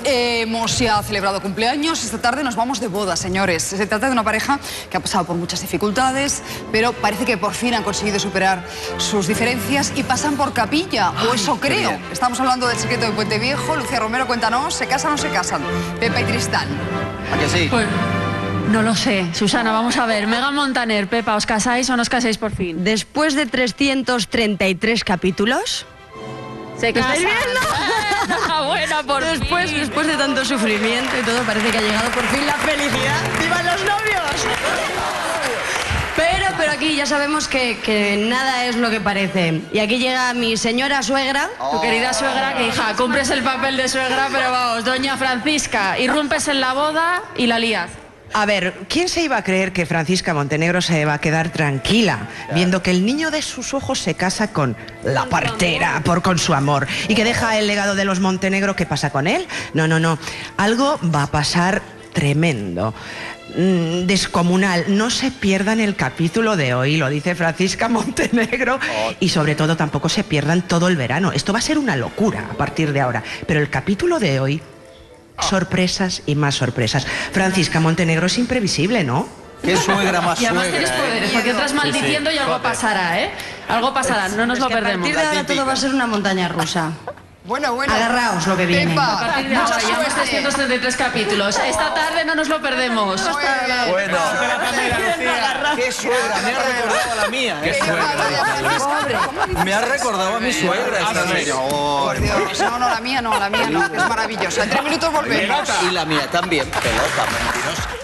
Hemos ya celebrado cumpleaños. Esta tarde nos vamos de boda, señores. Se trata de una pareja que ha pasado por muchas dificultades, pero parece que por fin han conseguido superar sus diferencias y pasan por capilla, o eso creo. Estamos hablando del secreto de Puente Viejo. Lucía Romero, cuéntanos, ¿se casan o no se casan? Pepa y Tristán. ¿A que sí? Pues, no lo sé, Susana, vamos a ver. Megan Montaner, Pepa, ¿os casáis o no os casáis por fin? Después de 333 capítulos... ¿Se casan? ¿Estáis viendo? Buena, por fin. Después de tanto sufrimiento y todo, parece que ha llegado por fin la felicidad. ¡Vivan los novios! Pero aquí ya sabemos que nada es lo que parece. Y aquí llega mi señora suegra. Tu querida suegra, que hija, cumples el papel de suegra, pero vamos, doña Francisca, irrumpes en la boda y la lías. A ver, ¿quién se iba a creer que Francisca Montenegro se va a quedar tranquila viendo que el niño de sus ojos se casa con la partera con su amor y que deja el legado de los Montenegro? ¿Qué pasa con él? No. Algo va a pasar tremendo. Descomunal. No se pierdan el capítulo de hoy, lo dice Francisca Montenegro, y sobre todo tampoco se pierdan todo el verano. Esto va a ser una locura a partir de ahora, pero el capítulo de hoy, sorpresas y más sorpresas. Francisca Montenegro es imprevisible, ¿no? Qué suegra más Y además suegra, tienes poderes, porque entras maldiciendo y algo pasará, ¿eh? Algo pasará, no nos lo A perdemos. partir de ahora todo va a ser una montaña rusa. Bueno. Agarraos lo que viene. Pepa, A partir de ahora, llevamos 333 capítulos. Esta tarde no nos lo perdemos. Bueno, qué suegra, me ha recordado a la mía. Qué suegra. Me ha recordado a mi suegra esta señora. Por Dios, no, la mía no, es maravillosa. En 3 minutos volvemos. Y la mía también, pelota, mentirosa.